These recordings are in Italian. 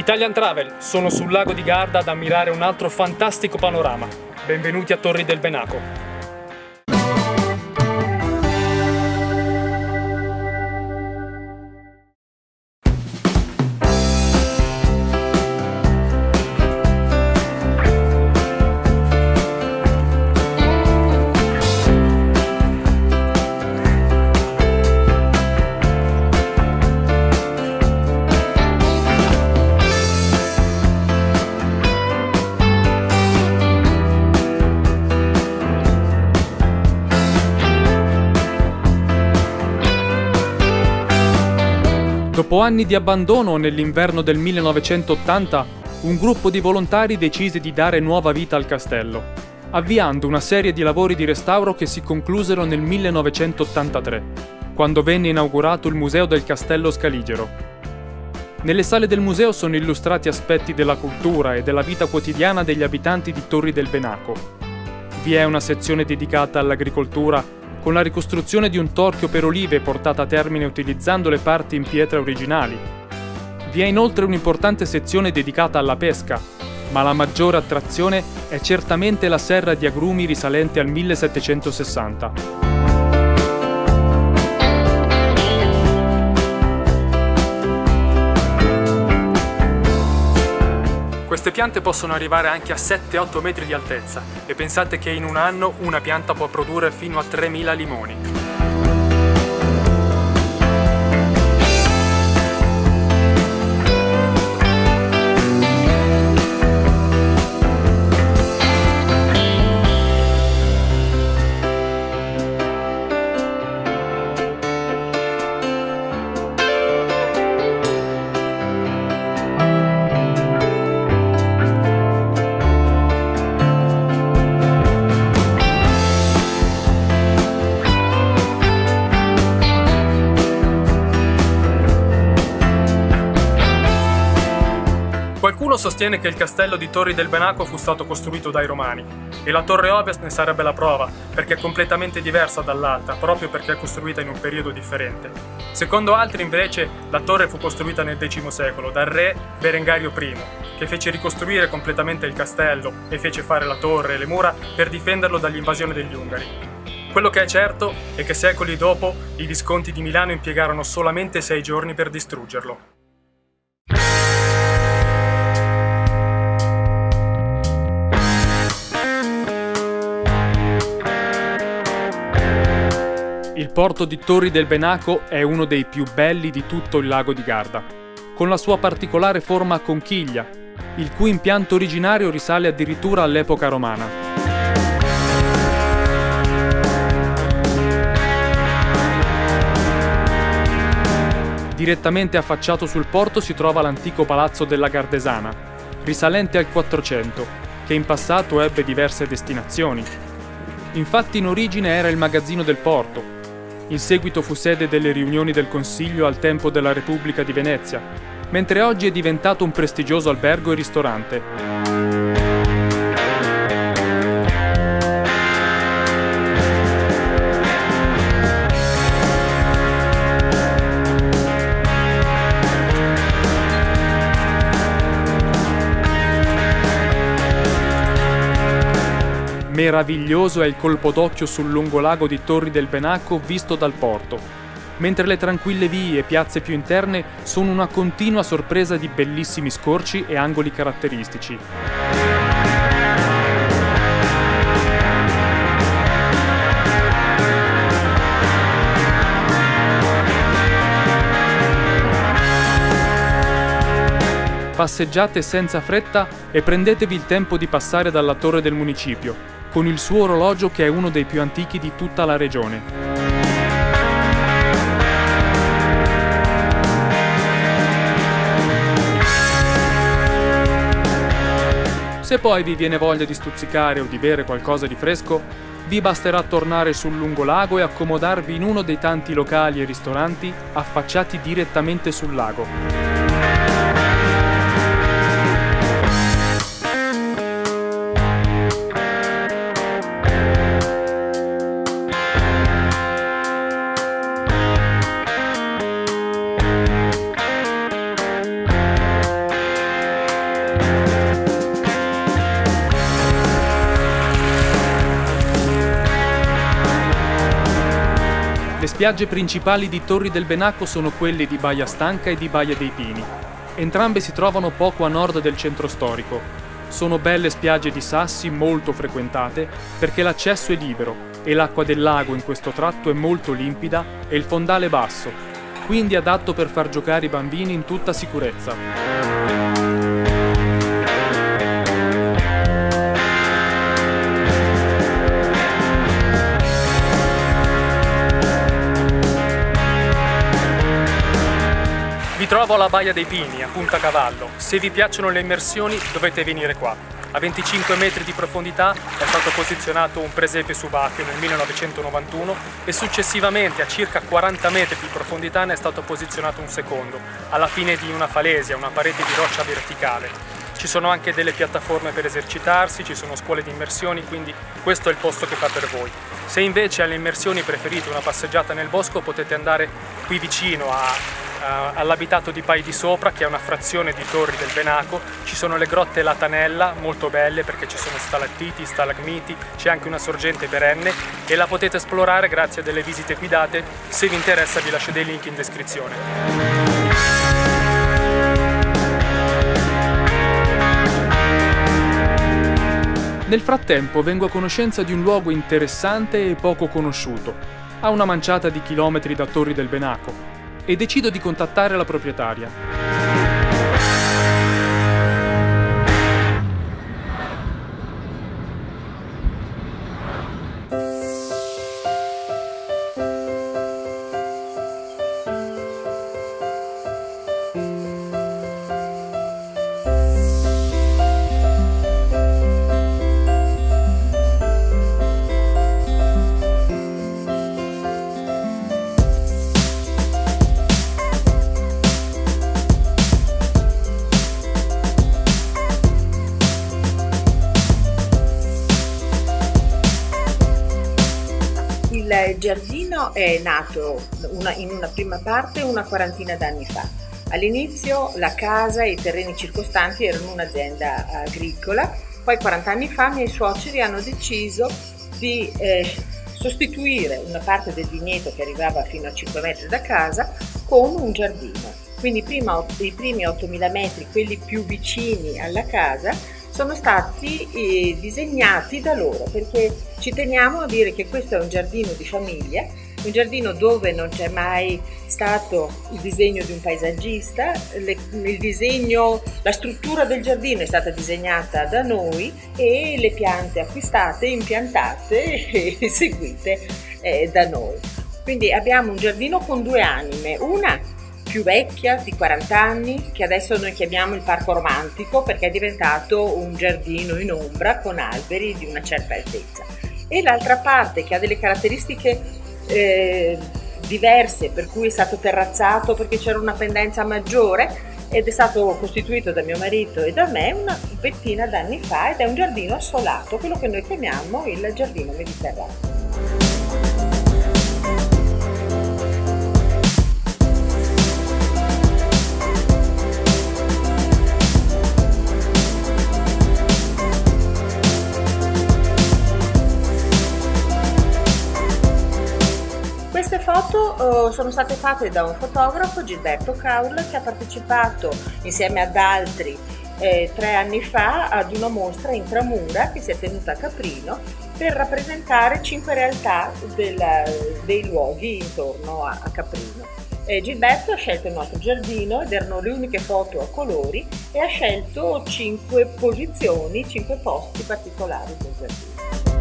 Italian Travel, sono sul lago di Garda ad ammirare un altro fantastico panorama. Benvenuti a Torri del Benaco. Dopo anni di abbandono, nell'inverno del 1980, un gruppo di volontari decise di dare nuova vita al castello, avviando una serie di lavori di restauro che si conclusero nel 1983, quando venne inaugurato il Museo del Castello Scaligero. Nelle sale del museo sono illustrati aspetti della cultura e della vita quotidiana degli abitanti di Torri del Benaco. Vi è una sezione dedicata all'agricoltura, con la ricostruzione di un torchio per olive portata a termine utilizzando le parti in pietra originali. Vi è inoltre un'importante sezione dedicata alla pesca, ma la maggiore attrazione è certamente la serra di agrumi risalente al 1760. Queste piante possono arrivare anche a 7-8 metri di altezza e pensate che in un anno una pianta può produrre fino a 3.000 limoni. Qualcuno sostiene che il castello di Torri del Benaco fu stato costruito dai Romani e la torre ovest ne sarebbe la prova, perché è completamente diversa dall'altra, proprio perché è costruita in un periodo differente. Secondo altri invece la torre fu costruita nel X secolo dal re Berengario I, che fece ricostruire completamente il castello e fece fare la torre e le mura per difenderlo dall'invasione degli Ungari. Quello che è certo è che secoli dopo i Visconti di Milano impiegarono solamente 6 giorni per distruggerlo. Il porto di Torri del Benaco è uno dei più belli di tutto il lago di Garda, con la sua particolare forma a conchiglia, il cui impianto originario risale addirittura all'epoca romana. Direttamente affacciato sul porto si trova l'antico palazzo della Gardesana, risalente al 400, che in passato ebbe diverse destinazioni. Infatti in origine era il magazzino del porto. In seguito fu sede delle riunioni del Consiglio al tempo della Repubblica di Venezia, mentre oggi è diventato un prestigioso albergo e ristorante. Meraviglioso è il colpo d'occhio sul lungolago di Torri del Benaco visto dal porto, mentre le tranquille vie e piazze più interne sono una continua sorpresa di bellissimi scorci e angoli caratteristici. Passeggiate senza fretta e prendetevi il tempo di passare dalla torre del municipio, con il suo orologio che è uno dei più antichi di tutta la regione. Se poi vi viene voglia di stuzzicare o di bere qualcosa di fresco, vi basterà tornare sul lungolago e accomodarvi in uno dei tanti locali e ristoranti affacciati direttamente sul lago. Le spiagge principali di Torri del Benaco sono quelle di Baia Stanca e di Baia dei Pini. Entrambe si trovano poco a nord del centro storico. Sono belle spiagge di sassi molto frequentate perché l'accesso è libero e l'acqua del lago in questo tratto è molto limpida e il fondale basso, quindi adatto per far giocare i bambini in tutta sicurezza. Vi trovo alla Baia dei Pini, a Punta Cavallo. Se vi piacciono le immersioni dovete venire qua. A 25 metri di profondità è stato posizionato un presepe subacqueo nel 1991 e successivamente a circa 40 metri di profondità ne è stato posizionato un secondo, alla fine di una falesia, una parete di roccia verticale. Ci sono anche delle piattaforme per esercitarsi, ci sono scuole di immersioni, quindi questo è il posto che fa per voi. Se invece alle immersioni preferite una passeggiata nel bosco potete andare qui vicino all'abitato di Pai di Sopra, che è una frazione di Torri del Benaco. Ci sono le grotte Latanella, molto belle perché ci sono stalattiti, stalagmiti, c'è anche una sorgente perenne e la potete esplorare grazie a delle visite guidate. Se vi interessa vi lascio dei link in descrizione. Nel frattempo vengo a conoscenza di un luogo interessante e poco conosciuto, a una manciata di chilometri da Torri del Benaco, e decido di contattare la proprietaria. Il giardino è nato in una prima parte una quarantina d'anni fa. All'inizio la casa e i terreni circostanti erano un'azienda agricola, poi 40 anni fa i miei suoceri hanno deciso di sostituire una parte del vigneto che arrivava fino a 5 metri da casa con un giardino. Quindi prima i primi 8.000 metri, quelli più vicini alla casa, sono stati disegnati da loro, perché ci teniamo a dire che questo è un giardino di famiglia, un giardino dove non c'è mai stato il disegno di un paesaggista, la struttura del giardino è stata disegnata da noi e le piante acquistate, impiantate e seguite da noi. Quindi abbiamo un giardino con due anime, una più vecchia di 40 anni che adesso noi chiamiamo il parco romantico perché è diventato un giardino in ombra con alberi di una certa altezza, e l'altra parte che ha delle caratteristiche diverse, per cui è stato terrazzato perché c'era una pendenza maggiore ed è stato costituito da mio marito e da me una ventina d'anni fa ed è un giardino assolato, quello che noi chiamiamo il giardino mediterraneo. Queste foto sono state fatte da un fotografo, Gilberto Caul, che ha partecipato insieme ad altri 3 anni fa ad una mostra intramura che si è tenuta a Caprino per rappresentare 5 realtà dei luoghi intorno a Caprino. Gilberto ha scelto il nostro giardino ed erano le uniche foto a colori e ha scelto 5 posizioni, 5 posti particolari del giardino.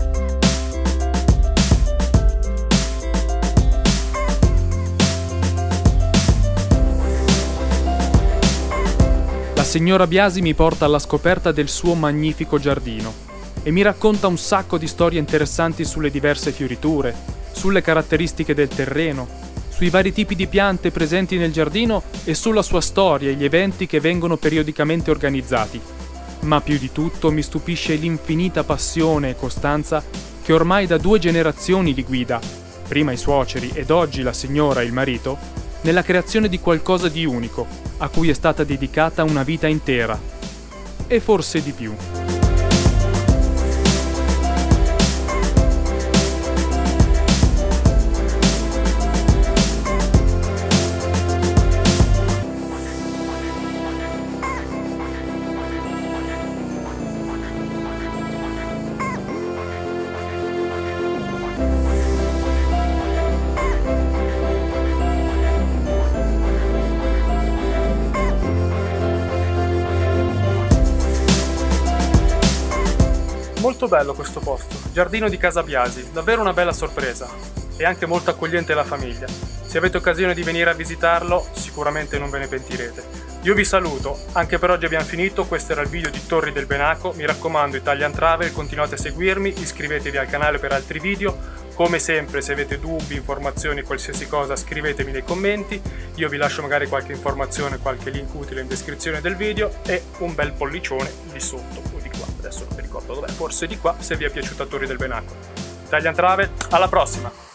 La signora Biasi mi porta alla scoperta del suo magnifico giardino e mi racconta un sacco di storie interessanti sulle diverse fioriture, sulle caratteristiche del terreno, sui vari tipi di piante presenti nel giardino e sulla sua storia e gli eventi che vengono periodicamente organizzati. Ma più di tutto mi stupisce l'infinita passione e costanza che ormai da 2 generazioni li guida, prima i suoceri ed oggi la signora e il marito, nella creazione di qualcosa di unico, a cui è stata dedicata una vita intera, e forse di più. molto bello questo posto, giardino di Casa Biasi, davvero una bella sorpresa e anche molto accogliente la famiglia. Se avete occasione di venire a visitarlo, sicuramente non ve ne pentirete. Io vi saluto, anche per oggi abbiamo finito, questo era il video di Torri del Benaco, mi raccomando Italian Travel, continuate a seguirmi, iscrivetevi al canale per altri video, come sempre se avete dubbi, informazioni, qualsiasi cosa scrivetemi nei commenti, io vi lascio magari qualche informazione, qualche link utile in descrizione del video e un bel pollicione di sotto o di qua, adesso non mi ricordo dov'è, forse di qua se vi è piaciuta Torri del Benaco. Italian Travel, alla prossima!